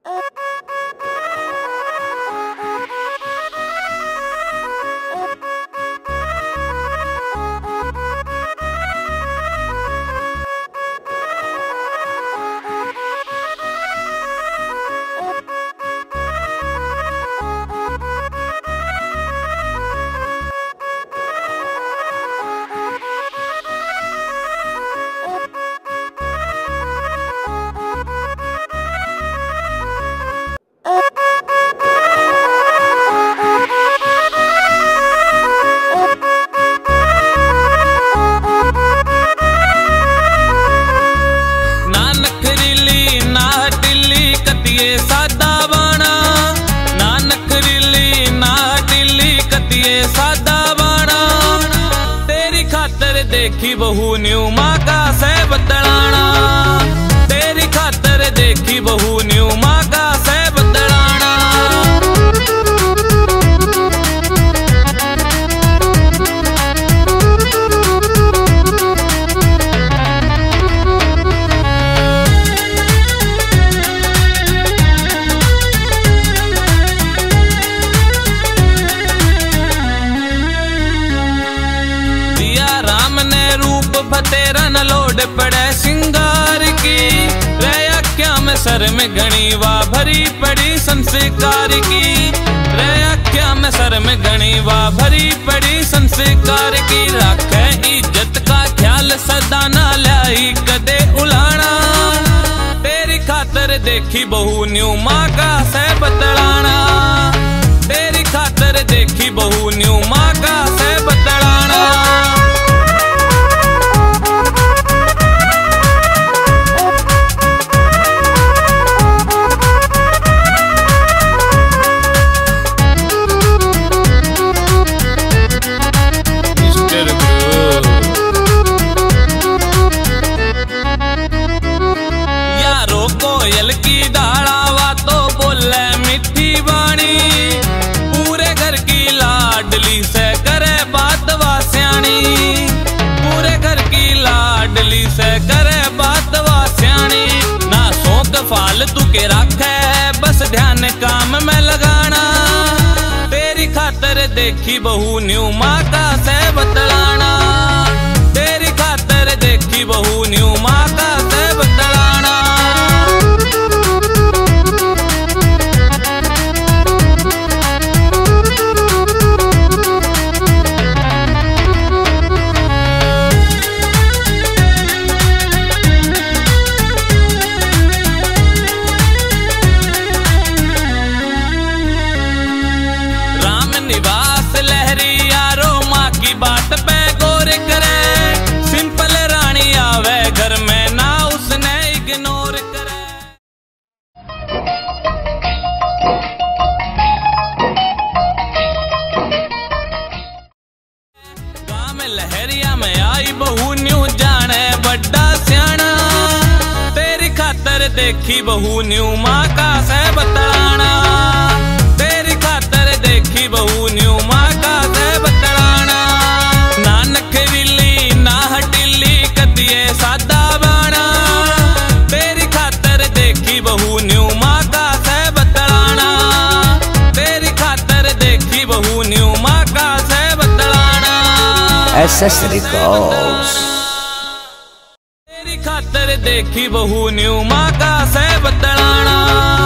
देखी बहू न्यू माँ का से बदलाना, तेरी खातर देखी बहू न्यू माँ का से बदलाना। तेरा न लोड पड़े सिंगार की, रया क्या मैं सर में घनी वा भरी पड़ी संस्कार की, रया क्या मैं सर में घनी वा भरी पड़ी संस्कार की। रखे इज्जत का ख्याल सदा ना लाई कदे उलाना, तेरी खातर देखी बहू न्यू माँ का से बदलाना, तेरी खातर देखी बहू न्यू माँ का से बदलाना। फालतू के रखे बस ध्यान काम में लगाना, तेरी खातर देखी बहू न्यू माँ का से बदलाना, तेरी खातर देखी बहू न्यू माँ का से बदलाना। लहरिया में आई बहू न्यू जाने बड़ा सियाना, तेरी खातर देखी बहू न्यू माँ का से बदलाना, तेरी खातर देखी बहू न्यू माँ का से बदलाना। ना नखरीली ना हटीली कदिए सादा बाना, तेरी खातर देखी बहू न्यू माँ का से बदलाना, तेरी खातर देखी बहू न्यू माँ का से बदलाना। SS Records। तेरी खातर देखी बहू न्यू माँ का से बदलाना।